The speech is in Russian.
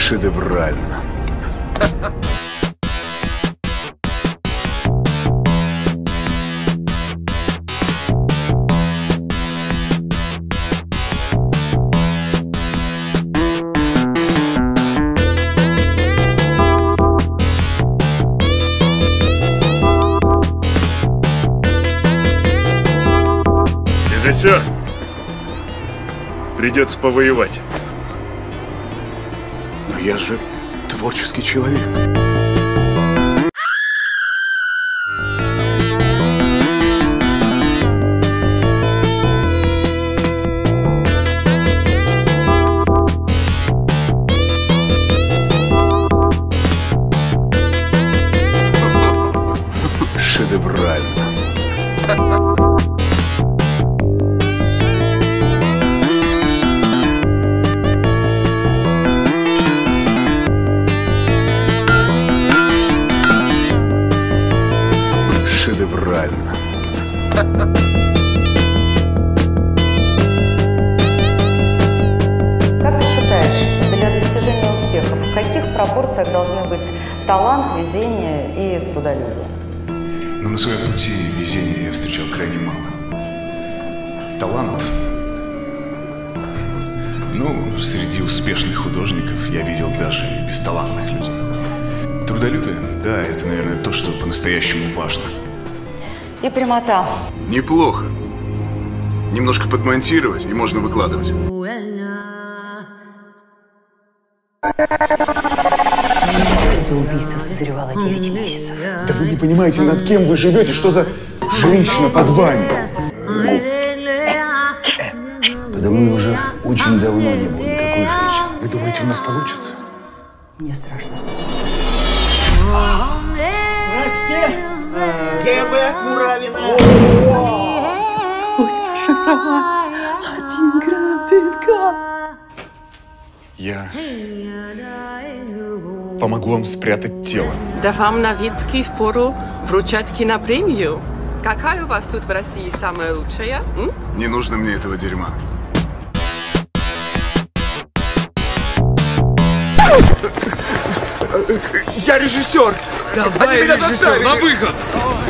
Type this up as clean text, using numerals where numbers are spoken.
Шедеврально. Режиссер, придется повоевать. Но я же творческий человек. Шедеврально. Шедеврально. Как ты считаешь, для достижения успеха в каких пропорциях должны быть талант, везение и трудолюбие? Но на своем пути везения я встречал крайне мало. Талант. Ну, среди успешных художников я видел даже и бесталантных людей. Трудолюбие, да, это, наверное, то, что по-настоящему важно. И прямота. Неплохо. Немножко подмонтировать, и можно выкладывать. Это убийство созревало 9 месяцев. Да вы не понимаете, над кем вы живете, что за женщина под вами? Подо мной уже очень давно не было никакой женщины. Вы думаете, у нас получится? Мне страшно. Здрасте, ГВ Муравина. Удалось расшифровать 1 грамм пятка. Я помогу вам спрятать тело. Да вам Новицкий впору вручать кинопремию. Какая у вас тут в России самая лучшая? Не нужно мне этого дерьма. Я режиссер! Давай, Они меня заставили! на выход!